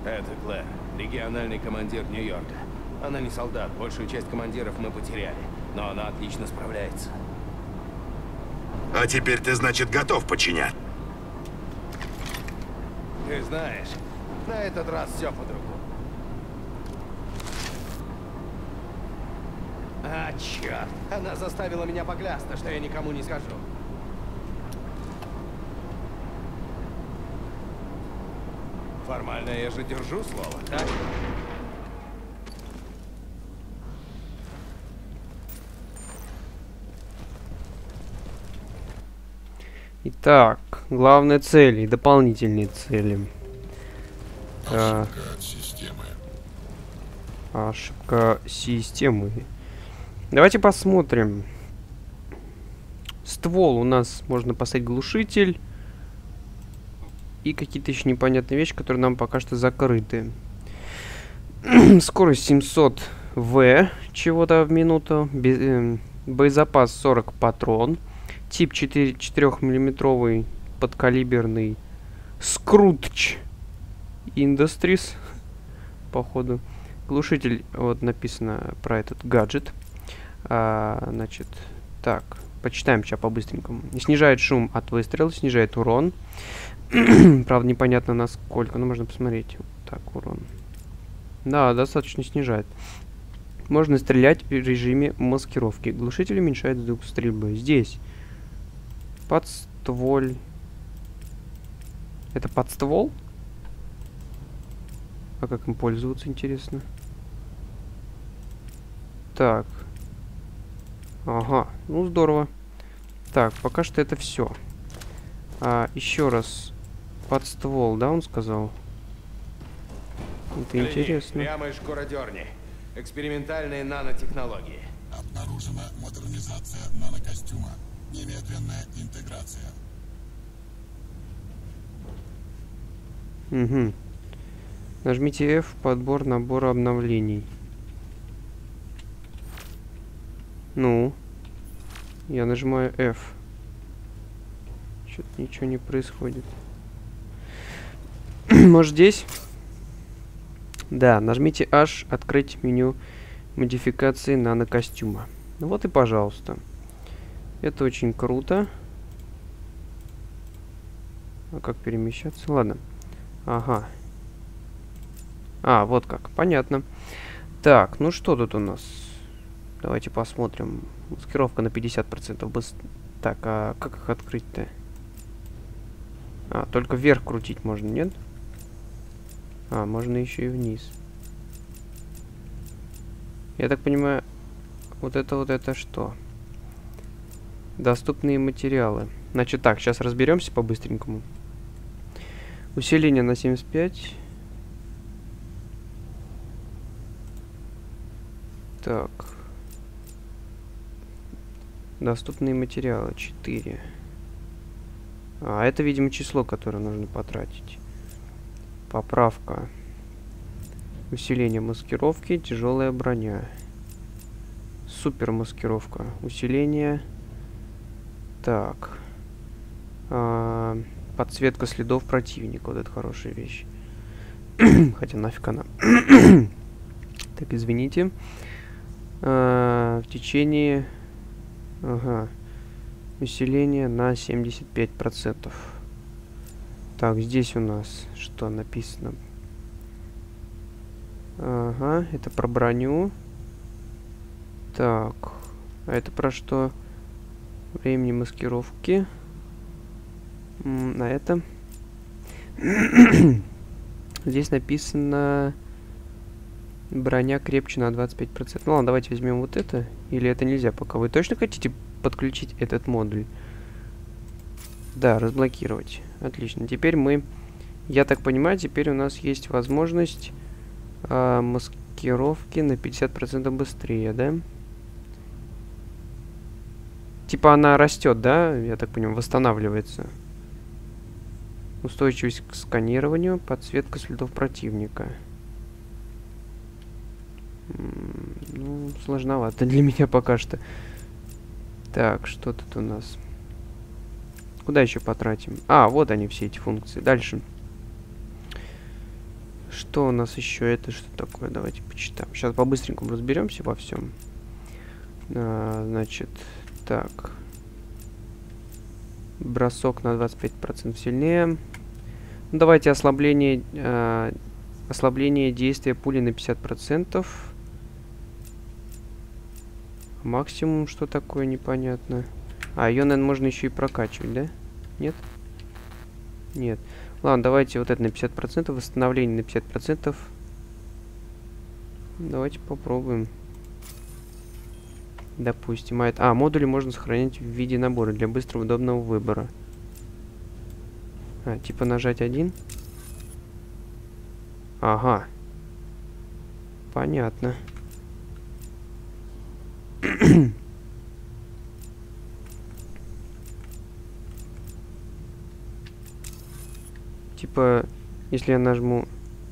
Это Клэр, региональный командир Нью-Йорка. Она не солдат, большую часть командиров мы потеряли, но она отлично справляется. А теперь ты, значит, готов подчинять? Ты знаешь, на этот раз все по-другому. А, черт! Она заставила меня поклясться, что я никому не скажу. Формально я же держу слово, так? Итак, главные цели и дополнительные цели. Ошибка от системы. Ошибка системы. Давайте посмотрим. Ствол у нас можно поставить глушитель. И какие-то еще непонятные вещи, которые нам пока что закрыты. Скорость 700 В чего-то в минуту. Боезапас 40 патрон. Тип 4-миллиметровый подкалиберный Scrooge Industries. Походу. Глушитель, вот написано про этот гаджет. Значит, так, почитаем сейчас по-быстренькому. Снижает шум от выстрела, снижает урон. Правда, непонятно насколько, но можно посмотреть. Так, урон. Да, достаточно снижает. Можно стрелять в режиме маскировки. Глушитель уменьшает звук стрельбы. Здесь подстволь. Это подствол? А как им пользоваться, интересно? Так. Ага, ну здорово. Так, пока что это все. Еще раз. Подствол, да, он сказал? Это интересно. Прямо из шкуродерни. Экспериментальные нанотехнологии. Обнаружена модернизация нанокостюма. Немедленная интеграция. Угу. Нажмите F, подбор набора обновлений. Ну. Я нажимаю F. Что-то ничего не происходит. Может здесь? Да, нажмите H, открыть меню модификации нанокостюма. Ну вот и пожалуйста. Это очень круто. А как перемещаться? Ладно. Ага. Вот как. Понятно. Так, ну что тут у нас? Давайте посмотрим. Маскировка на 50% быстро. Так, а как их открыть-то? Только вверх крутить можно, нет? Можно еще и вниз. Я так понимаю, вот это что? Доступные материалы. Значит так, сейчас разберемся по-быстренькому. Усиление на 75. Так. Доступные материалы 4. Это, видимо, число, которое нужно потратить. Поправка. Усиление маскировки, тяжелая броня. Супер маскировка. Усиление. Так. Подсветка следов противника. Вот это хорошая вещь. Хотя нафиг она. Так, извините. В течение... Ага. Усиление на 75%. Так, здесь у нас что написано? Ага, это про броню. Так, а это про что? Времени маскировки. На это. Здесь написано... Броня крепче на 25%. Ну ладно, давайте возьмем вот это. Или это нельзя пока? Вы точно хотите подключить этот модуль? Да, разблокировать. Отлично. Теперь мы... Я так понимаю, теперь у нас есть возможность маскировки на 50% быстрее, да? Типа она растет, да? Я так понимаю, восстанавливается. Устойчивость к сканированию, подсветка следов противника. Ну, сложновато для меня пока что. Так, что тут у нас? Куда еще потратим? Вот они, все эти функции. Дальше. Что у нас еще? Это что такое? Давайте почитаем. Сейчас по-быстренькому разберемся во всем. Значит, так. Бросок на 25% сильнее. Ну, давайте ослабление действия пули на 50%. Максимум что такое, непонятно. А, ее, наверное, можно еще и прокачивать, да? Нет? Нет. Ладно, давайте вот это на 50%. Восстановление на 50%. Давайте попробуем. Допустим. Модули можно сохранять в виде набора для быстрого удобного выбора. Типа нажать один. Ага. Понятно. Типа, если я нажму...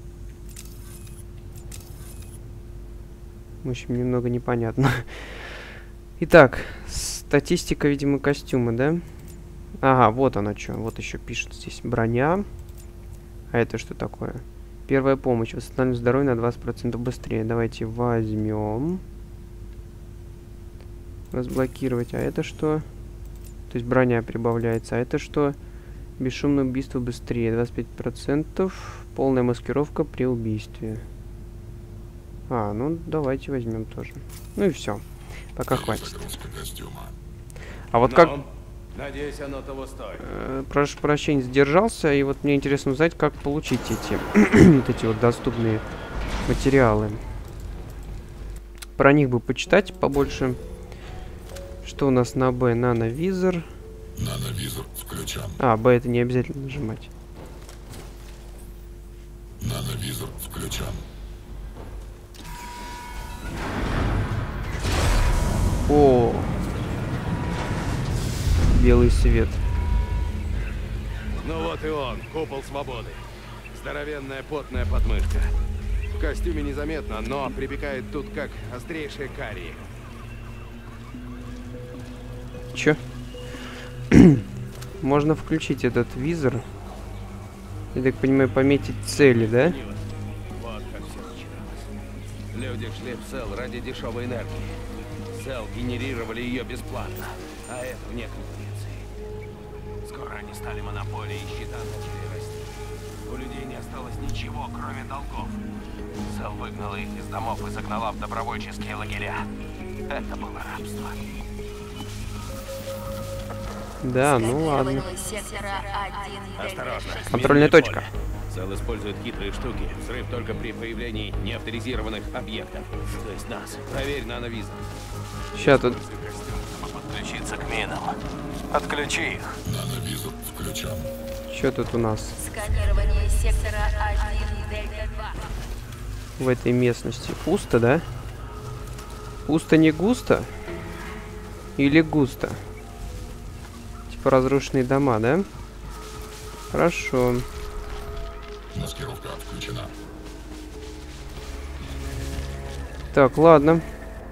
В общем, немного непонятно. Итак, статистика, видимо, костюма, да? Ага, вот она что. Вот еще пишет здесь броня. А это что такое? Первая помощь. Восстанавливает здоровье на 20% быстрее. Давайте возьмем. Разблокировать. А это что? То есть броня прибавляется. А это что? Бесшумное убийство быстрее. 25%. Полная маскировка при убийстве. Ну давайте возьмем тоже. Ну и все. Пока хватит. А вот как... Надеюсь, оно того стоит. Прошу прощения, сдержался. И вот мне интересно узнать, как получить эти вот эти вот доступные материалы. Про них бы почитать побольше. Что у нас на Б? Нановизор. Нановизор включен. Б это не обязательно нажимать. Нановизор включен. О, белый свет. Ну вот и он, купол свободы. Здоровенная потная подмышка. В костюме незаметно, но припекает тут как острейшая карие. Чё? Можно включить этот визор. Я так понимаю, пометить цели, да? Вот как все начиналось. Люди шли в Сел ради дешевой энергии. Сел генерировали ее бесплатно, а это вне конкуренции. Скоро они стали монополией, и счета начали расти. У людей не осталось ничего, кроме долгов. Сел выгнала их из домов и загнала в добровольческие лагеря. Это было рабство. Да, ну ладно. Осторожно. Контрольная точка. Сел использует хитрые штуки. Взрыв только при появлении неавторизированных объектов. То есть нас. Проверь нановизор. Сейчас тут... Подключиться к минам. Отключи их. Нановизор включен. Что тут у нас? Сканирование сектора 1 Дельта 2. В этой местности пусто, да? Пусто не густо? Или густо? Типа разрушенные дома, да? Хорошо. Маскировка отключена. Так, ладно.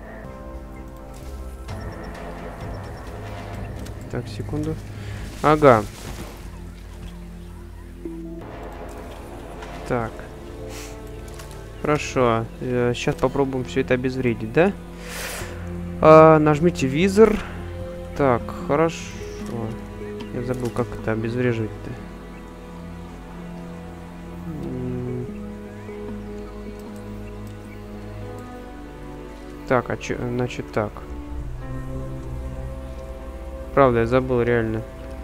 Так, секунду. Ага. Так. Хорошо. Сейчас попробуем все это обезвредить, да? Нажмите визор. Так, хорошо. Я забыл, как это обезвреживать-то. Так, значит так. Правда, я забыл, реально.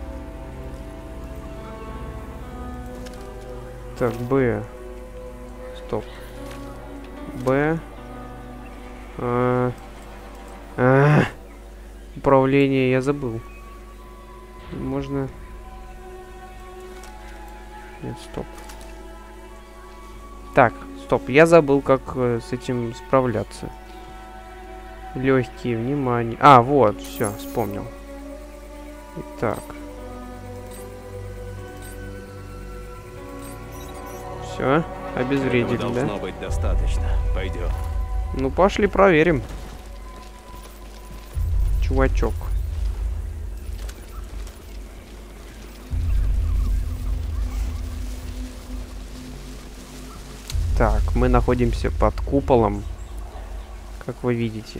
Так, Б. Стоп. Б. Управление я забыл. Можно... Нет, стоп. Так, стоп. Я забыл, как с этим справляться. Легкие, внимание. Вот, все, вспомнил. Итак. Все, обезвредили, да? Должно быть достаточно. Пойдем. Ну, пошли проверим. Чувачок. Так, мы находимся под куполом, как вы видите.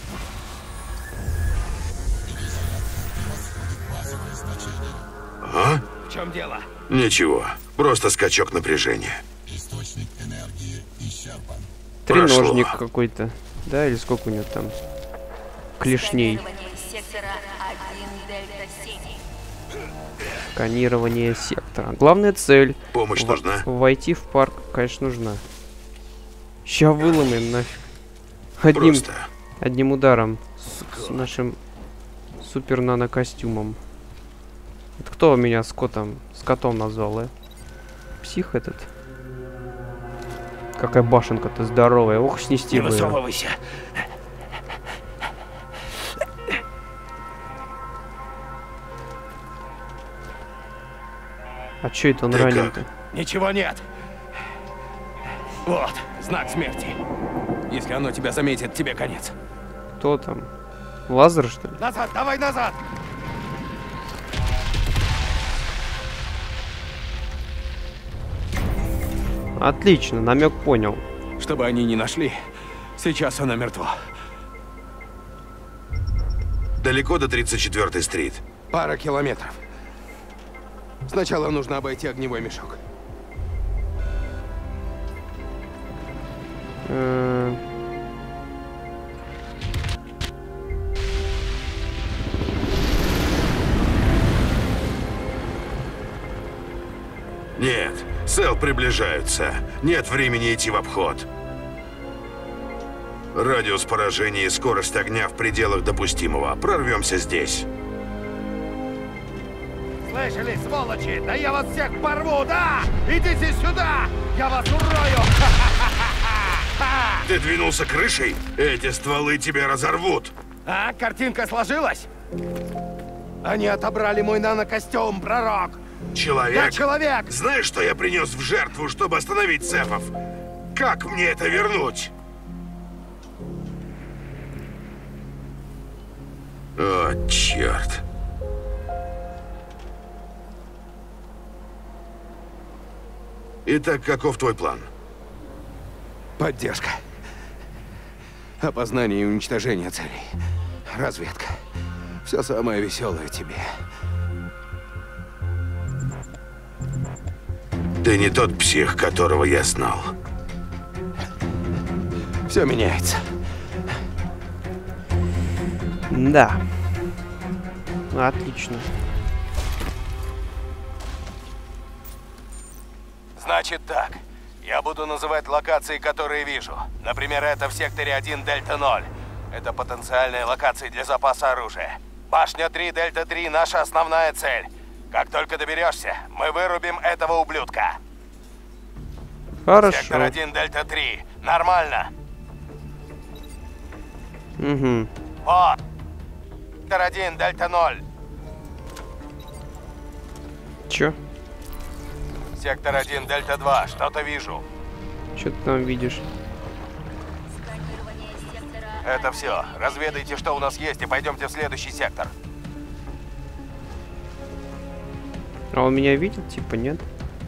А? В чем дело? Ничего, просто скачок напряжения. Источник энергии исчерпан. Треножник Прошло. какой-то. Да, или сколько у него там? Клешней. Сканирование сектора 1 Дельта 7. Сканирование сектора. Главная цель. Помощь нужна? Войти в парк, конечно, нужна. Ща выломаем нафиг. Просто. Одним ударом. С нашим супер нано-костюмом. Это кто меня с котом назвал, Псих этот. Какая башенка-то здоровая. Ох, снести Не бы её. высовывайся. А чё это он Ты ранен-то? Ничего нет. Вот, знак смерти. Если оно тебя заметит, тебе конец. Кто там? Лазер, что ли? Назад, давай назад! Отлично, намек понял. Чтобы они не нашли, сейчас она мертва. Далеко до 34-й стрит. Пара километров. Сначала нужно обойти огневой мешок. Нет, Сэл приближаются. Нет времени идти в обход. Радиус поражения и скорость огня в пределах допустимого. Прорвемся здесь. Слышали, сволочи? Да я вас всех порву, да? Идите сюда! Я вас урою! Ты двинулся крышей? Эти стволы тебя разорвут. А, картинка сложилась? Они отобрали мой нано-костюм, пророк! Человек? Я человек! Знаешь, что я принес в жертву, чтобы остановить цефов? Как мне это вернуть? О, черт. Итак, каков твой план? Поддержка. Опознание и уничтожение целей. Разведка. Все самое веселое тебе. Ты не тот псих, которого я знал. Все меняется. Да. Отлично. Значит так. Я буду называть локации, которые вижу. Например, это в секторе 1 Дельта 0. Это потенциальные локации для запаса оружия. Башня 3 Дельта 3 – наша основная цель. Как только доберешься, мы вырубим этого ублюдка. Хорошо. Сектор 1 Дельта 3. Нормально. Угу. Вот. Сектор 1 Дельта 0. Чё? Сектор 1 Дельта 2. Что-то вижу. Чё ты там видишь? Сканирование сектора Это все. Разведайте, что у нас есть, и пойдемте в следующий сектор. А он меня видел? Типа нет?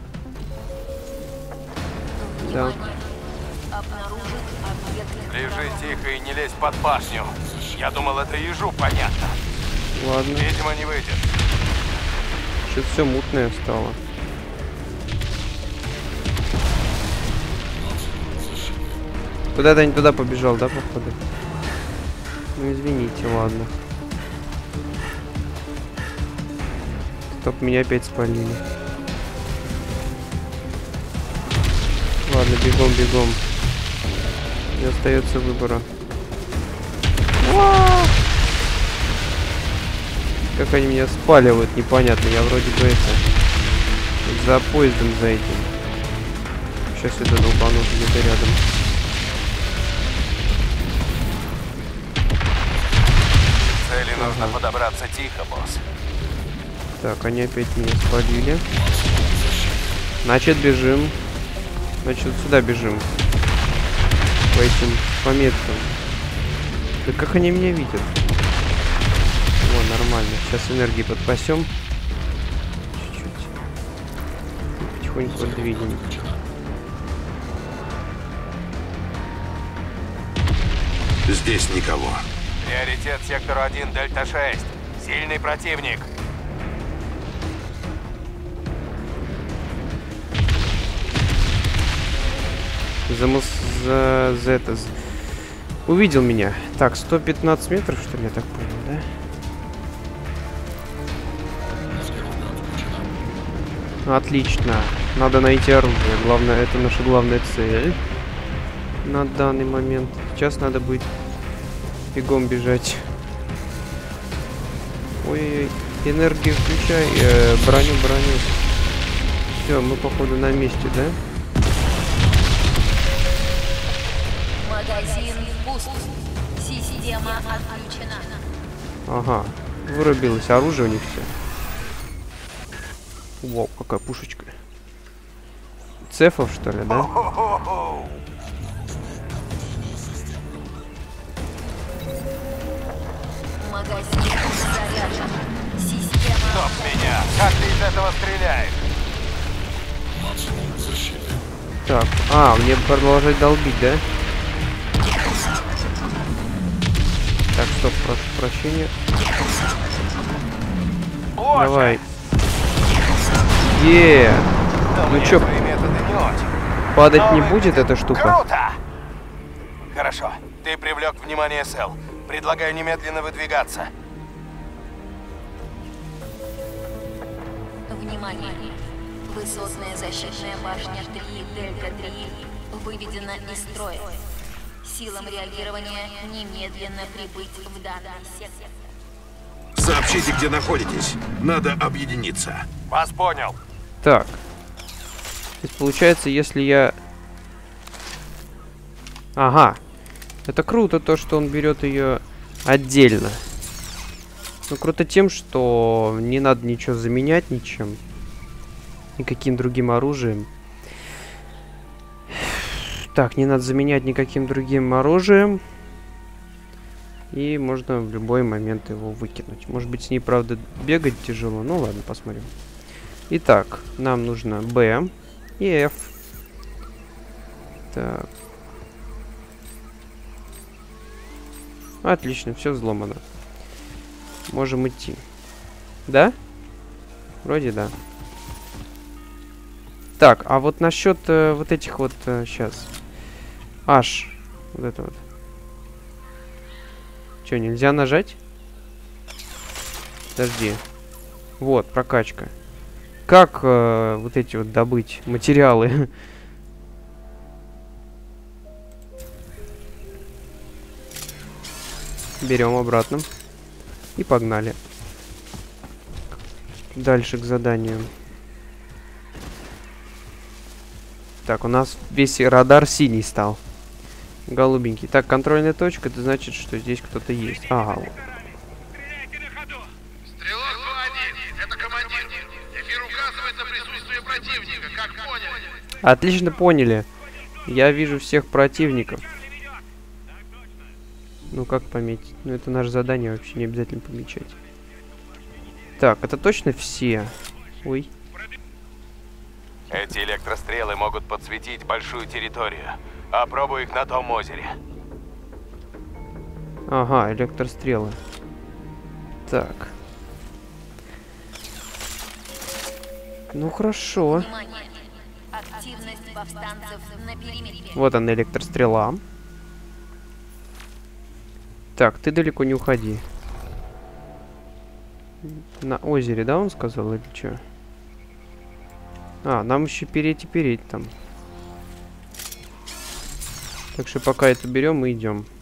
Да. обнаружен объект. Лежи тихо и не лезь под башню. Я думал, это ежу понятно. Ладно. Видимо, не выйдет. Что-то все мутное стало. Куда-то не туда побежал, да, походу? Ну извините, ладно. Стоп, меня опять спалили. Ладно, бегом, бегом. Не остается выбора. Как они меня спаливают, непонятно. Я вроде бы это за поездом за этим. Сейчас это долбанут где-то рядом. Цели нужно подобраться тихо, босс. Так, они опять меня спалили. Значит, бежим. Значит, вот сюда бежим. По этим пометкам. Да как они меня видят? О, нормально. Сейчас энергии подпасем. Чуть-чуть. Потихоньку двигаем. Здесь никого. Приоритет сектору 1, Дельта-6. Сильный противник. Увидел меня. Так, 115 метров, что ли, я так понял, да? Отлично. Надо найти оружие. Главное, это наша главная цель на данный момент. Сейчас надо будет бегом бежать. Ой-ой-ой. Энергию включай. Броню. Все, мы, походу, на месте, да? Магазин пуст. Система отключена. Ага. Вырубилось оружие у них все. Вау, какая пушечка. Цефов, что ли, да? Магазин заряжен. Система... Стоп меня! Как ты из этого стреляешь? Максимум защиты. Так, мне продолжать долбить, да? Так, стоп, прошу прощения. Боже! Давай. Да Ну мне чё, твои методы не очень. падать не Новый будет визит. эта штука? Круто! Хорошо, ты привлек внимание Сэл. Предлагаю немедленно выдвигаться. Внимание! Высотная защитная башня 3, Дельта-3 выведена из строя. Силам реагирования немедленно прибыть в данный сектор. Сообщите, где находитесь. Надо объединиться. Вас понял. Так. То есть получается, если я... Ага. Это круто, то, что он берет ее отдельно. Ну, круто тем, что не надо ничего заменять ничем. Никаким другим оружием. Так, не надо заменять никаким другим оружием. И можно в любой момент его выкинуть. Может быть, с ней, правда, бегать тяжело. Ну, ладно, посмотрим. Итак, нам нужно Б и F. Так. Отлично, все взломано. Можем идти. Да? Вроде да. Так, а вот насчет вот этих вот сейчас. H. Вот это вот. Че, нельзя нажать? Подожди. Вот, прокачка. Как вот эти вот добыть материалы? Берем обратно. И погнали. Дальше к заданию. Так, у нас весь радар синий стал. Голубенький. Так, контрольная точка, это значит, что здесь кто-то есть. Ага. Вот. Стрелок 2-1, это командир. Эфир указывает на присутствие противника, как поняли? Отлично поняли. Я вижу всех противников. Ну, как пометить? Ну, это наше задание, вообще не обязательно помечать. Так, это точно все? Ой. Эти электрострелы могут подсветить большую территорию. Опробуй их на том озере. Ага, электрострелы. Так. Ну, хорошо. Внимание! Активность повстанцев на периметре. Вот она, электрострела. Так, ты далеко не уходи. На озере, да, он сказал, или что? А, нам еще переть там. Так что пока это берем и идем.